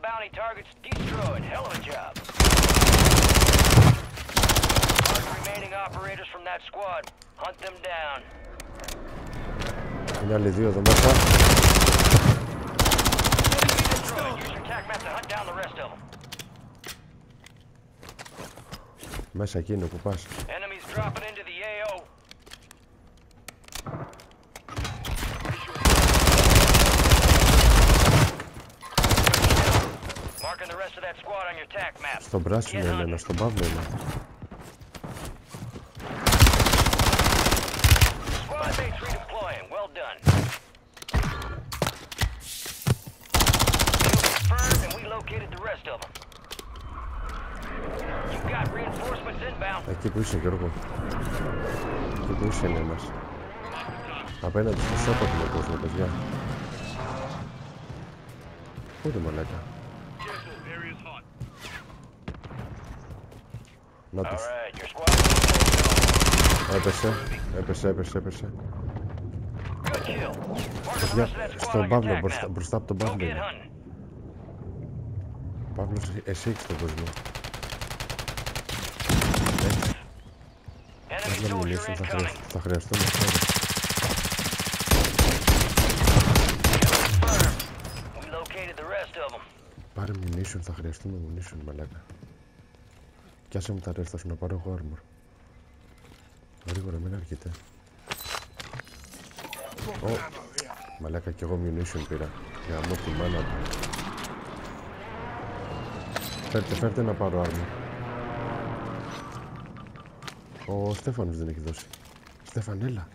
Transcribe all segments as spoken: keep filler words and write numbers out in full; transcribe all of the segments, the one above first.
bounty targets destroyed. Hell of a job. Mark remaining operators from that squad. Hunt them down. Είναι άλλοι δύο εδώ μέσα. Μέσα εκεί είναι που πας. Στον πράσινο είναι ένα, στον παύλο είναι. Εκεί που είσαι, Γιώργο. Εκεί που είσαι είναι ένας. Απέναντι στο σώπα του με κόσμο, παιδιά. Πού είναι μαλάκα. Να τους. Έπεσε, έπεσε, έπεσε, έπεσε. Παιδιά, στον Παύλο, μπροστά, μπροστά από τον Παύλο είναι. Παύλος, εσύ έχεις τον κόσμο. Ένα μιλήσουν, θα, χρειαστ, θα χρειαστούμε αυτό. Πάρε munition, θα χρειαστούμε munition, μαλάκα. Κι άσε μου τα ρέστα σου να πάρω εγώ armor. Γρήγορα, μην αρκετά. Ω, μαλάκα, κι εγώ munition πήρα. Για να μου τη μάνα του. Φέρτε, φέρτε να πάρω armor. Ο Στέφανος δεν έχει δώσει. Στέφαν, έλα.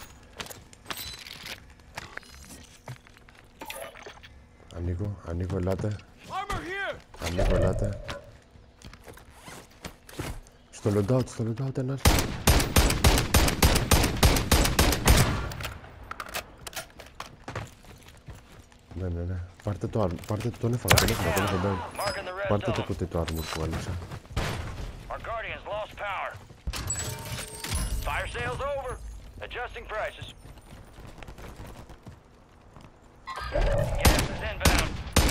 Ανοίγω, ανοίγω, ελάτε. Ανοίγω, ελάτε. Στο loadout, στο loadout ένας. Ναι, ναι, ναι. Πάρτε το armor, πάρτε το, τον έφαγα, τον έφαγα, τον έφαγα. Πάρτε το κουτί το armor που άνοιξα. Fire sales over. Adjusting prices. Gas is inbound.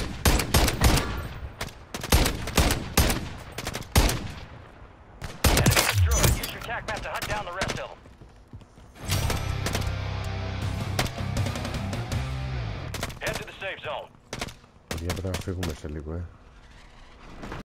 Enemy destroyed. Use your tac map to hunt down the rest of them. Head to the safe zone. Για πρέπει να φύγουμε σε λίγο, ε.